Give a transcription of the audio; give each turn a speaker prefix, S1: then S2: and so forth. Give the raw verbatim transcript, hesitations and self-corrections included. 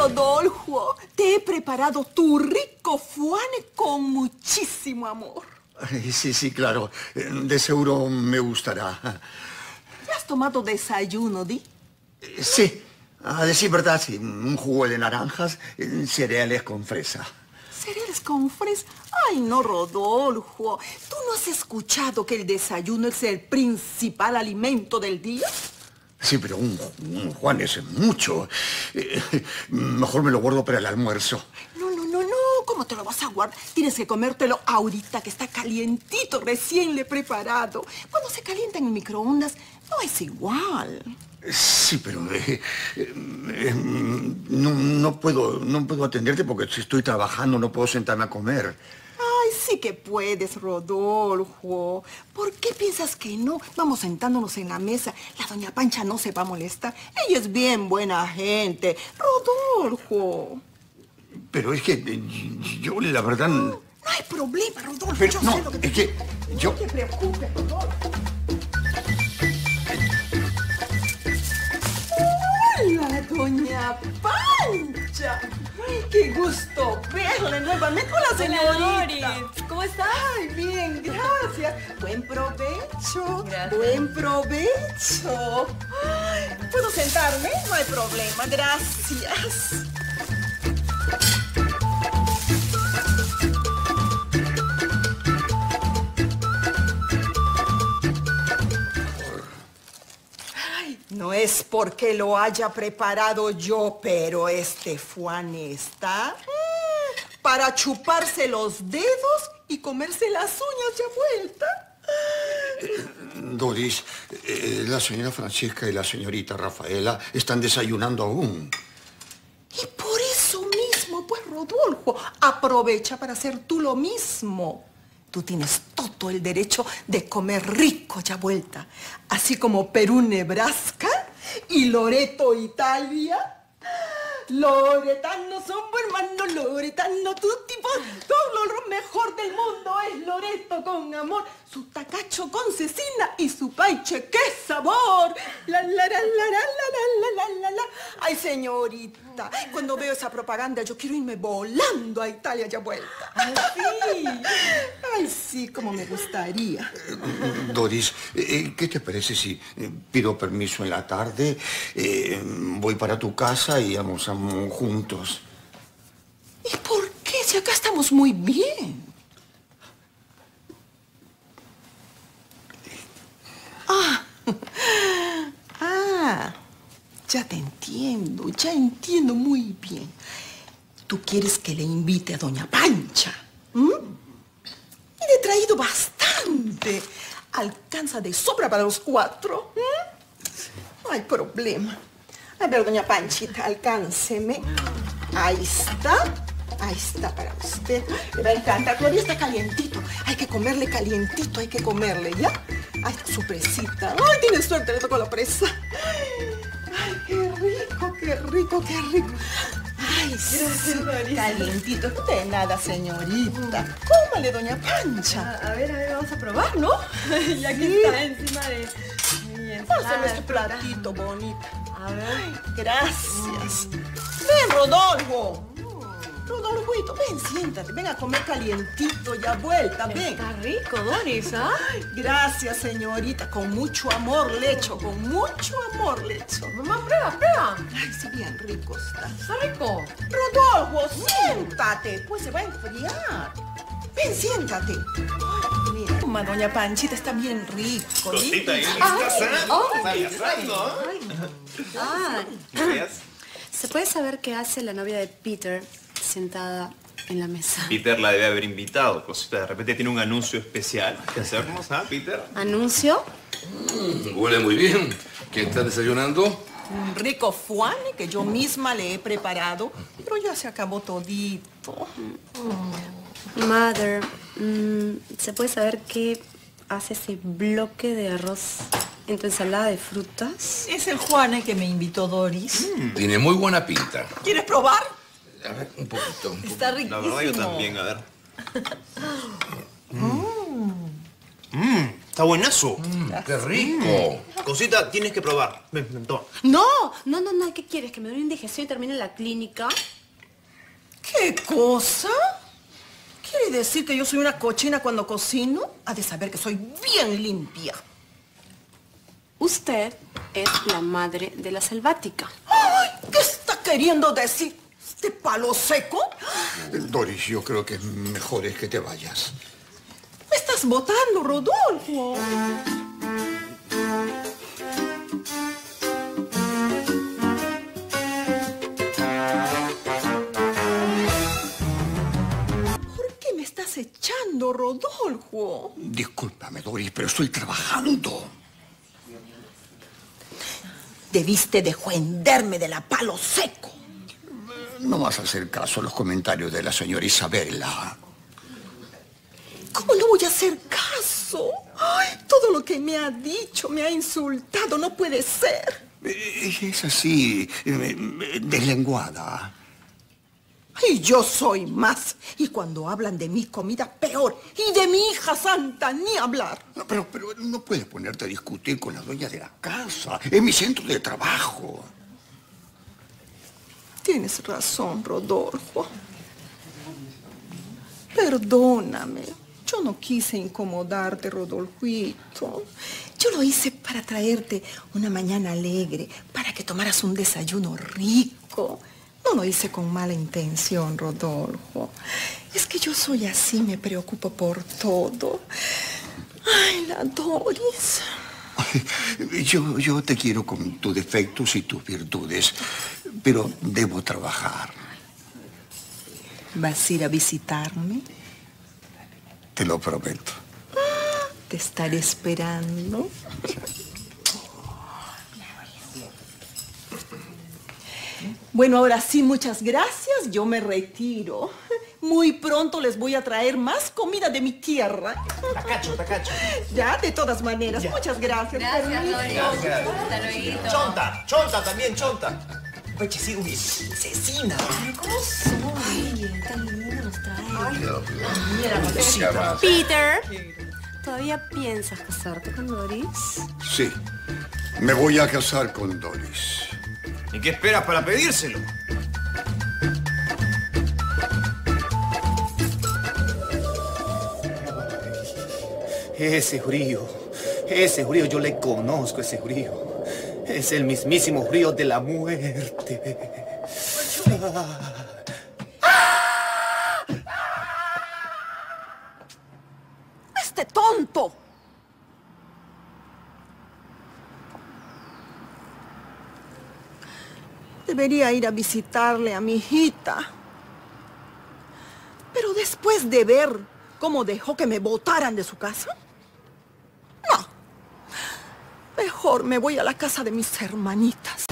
S1: Rodolfo, te he preparado tu rico fuane con muchísimo amor.
S2: Ay, sí, sí, claro. De seguro me gustará.
S1: ¿Ya has tomado desayuno, Di?
S2: Sí, a decir verdad, sí. Un jugo de naranjas, cereales con fresa.
S1: ¿Cereales con fresa? Ay, no, Rodolfo. ¿Tú no has escuchado que el desayuno es el principal alimento del día?
S2: Sí, pero un, un Juan es mucho. Eh, mejor me lo guardo para el almuerzo.
S1: No, no, no, no. ¿Cómo te lo vas a guardar? Tienes que comértelo ahorita, que está calientito, recién le he preparado. Cuando se calienta en el microondas, no es igual.
S2: Sí, pero eh, eh, no, no, puedo, no puedo atenderte porque si estoy trabajando no puedo sentarme a comer.
S1: Ay, sí que puedes, Rodolfo. ¿Por qué piensas que no? Vamos sentándonos en la mesa. La doña Pancha no se va a molestar. Ella es bien buena gente. Rodolfo.
S2: Pero es que yo, la verdad...
S1: No, no hay problema, Rodolfo.
S2: Pero
S1: yo
S2: no,
S1: sé lo que te...
S2: es que yo...
S1: No te preocupes, Rodolfo. ¡Hola, doña Pancha! ¡Ay, qué gusto verle nuevamente! ¡Hola, señorita!
S3: Doris, ¿cómo estás?
S1: ¡Ay, bien, gracias! ¡Buen provecho!
S3: Gracias.
S1: ¡Buen provecho! Ay, ¿puedo sentarme? No hay problema, gracias. No es porque lo haya preparado yo, pero este fuane está mm, para chuparse los dedos y comerse las uñas ya vuelta.
S2: Eh, Doris, eh, la señora Francesca y la señorita Rafaela están desayunando aún.
S1: Y por eso mismo, pues, Rodolfo, aprovecha para hacer tú lo mismo. Tú tienes todo el derecho de comer rico ya vuelta. Así como Perú, Nebraska y Loreto, Italia. Loretano somos hermanos, Loretano tutti, todo lo mejor del mundo es Loreto con amor. Su tacacho con cecina y su paiche, ¡qué sabor! La, la, la, la, la, la, la, la, la. Ay, señorita, cuando veo esa propaganda yo quiero irme volando a Italia ya vuelta.
S3: Ay, sí.
S1: Ay, sí, como me gustaría.
S2: Doris, eh, ¿qué te parece si eh, pido permiso en la tarde, eh, voy para tu casa y almorzamos juntos?
S1: ¿Y por qué? Si acá estamos muy bien. Ah, ah, ya te entiendo, ya entiendo muy bien. Tú quieres que le invite a doña Pancha, ¿m? Y le he traído bastante. Alcanza de sobra para los cuatro. ¿M? No hay problema. A ver, doña Panchita, alcánceme. Ahí está. Ahí está para usted. Le va a encantar. Todavía está calientito. Hay que comerle calientito, hay que comerle, ¿ya? Ay, su presita. Ay, tiene suerte, le tocó la presa. Ay, qué rico, qué rico, qué rico. Ay, sí, calientito. No de nada, señorita. Cómale, doña Pancha.
S3: A, a ver, a ver, vamos a probar, ¿no? Ya que
S1: Sí.
S3: está encima de mi ensalada.
S1: Pásame este
S3: de fruta.
S1: platito bonito.
S3: A ver.
S1: Ay, gracias. Ven, Rodolfo. Rodolfito, ven, siéntate. Ven a comer calientito, ya vuelta, ven.
S3: Está rico, Doris, ¿ah?
S1: Gracias, señorita. Con mucho amor le echo, con mucho amor le echo.
S3: Mamá, prueba, prueba.
S1: Ay, sí, bien rico está.
S3: Está rico.
S1: Rodolfo, siéntate, pues se va a enfriar. Ven, siéntate. Ay, mira, toma, doña Panchita, está bien rico.
S4: Cosita ahí,
S1: Ay,
S4: ¿estás
S3: ay,
S4: asando?
S5: Ah,
S4: ¿Veas?
S5: ¿se puede saber qué hace la novia de Peter sentada en la mesa?
S4: Peter la debe haber invitado, cosita. De repente tiene un anuncio especial que hacernos, ¿ah, Peter?
S5: ¿Anuncio?
S6: Mm, huele muy bien. ¿Quién está desayunando?
S1: un rico fuane que yo misma le he preparado, pero ya se acabó todito.
S5: Mother, mm, ¿se puede saber qué hace ese bloque de arroz en tu ensalada de frutas?
S7: Es el Juane que me invitó Doris.
S6: Mm. Tiene muy buena pinta.
S1: ¿Quieres probar?
S6: A ver, un poquito. Un
S7: Está
S6: poquito.
S7: riquísimo.
S4: La verdad yo también, a ver.
S7: Mm.
S4: Mmm, Está buenazo.
S6: Mm, ¡Qué rico!
S4: Cosita, tienes que probar. Ven, ven, toma.
S5: No, no, no, no. ¿Qué quieres? ¿Que me dé una indigestión y termine en la clínica?
S1: ¿Qué cosa? ¿Quiere decir que yo soy una cochina cuando cocino? Ha de saber que soy bien limpia.
S5: Usted es la madre de la selvática.
S1: ¡Ay! ¿Qué está queriendo decir? ¿Este palo seco?
S2: Doris, yo creo que mejor es que te vayas.
S1: Me estás botando, Rodolfo. ¿Por qué me estás echando, Rodolfo?
S2: Discúlpame, Doris, pero estoy trabajando.
S1: Debiste defenderme de la palo seco.
S2: No vas a hacer caso a los comentarios de la señora Isabela.
S1: ¿Cómo no voy a hacer caso? Ay, todo lo que me ha dicho, me ha insultado, no puede ser.
S2: Ella es así, eh, deslenguada.
S1: Y yo soy más. Y cuando hablan de mi comida, peor. Y de mi hija santa, ni hablar.
S2: No, pero, pero no puedes ponerte a discutir con la dueña de la casa. Es mi centro de trabajo.
S1: Tienes razón, Rodolfo. Perdóname. Yo no quise incomodarte, Rodolfito. Yo lo hice para traerte una mañana alegre, para que tomaras un desayuno rico. No lo hice con mala intención, Rodolfo. Es que yo soy así, me preocupo por todo. Ay, la Doris.
S2: Yo, yo te quiero con tus defectos y tus virtudes, pero debo trabajar.
S1: ¿Vas a ir a visitarme?
S2: Te lo prometo.
S1: Te estaré esperando. Bueno, ahora sí, muchas gracias. Yo me retiro. Muy pronto les voy a traer más comida de mi tierra.
S4: Tacacho, tacacho.
S1: Ya, de todas maneras. Ya. Muchas gracias.
S3: Gracias, Doris.
S4: Gracias.
S3: Hasta luego.
S4: Chonta, chonta también, chonta. Oye, sí, uy, cecina.
S5: ¿Cómo soy? Tan linda nos trae.
S6: Mira,
S5: Peter, ¿todavía piensas casarte con Doris?
S2: Sí, me voy a casar con Doris.
S4: ¿Y qué esperas para pedírselo?
S8: Ese frío, ese frío, yo le conozco ese frío. Es el mismísimo frío de la muerte.
S1: ¡Este tonto! Debería ir a visitarle a mi hijita. Pero después de ver cómo dejó que me botaran de su casa, no. Mejor me voy a la casa de mis hermanitas.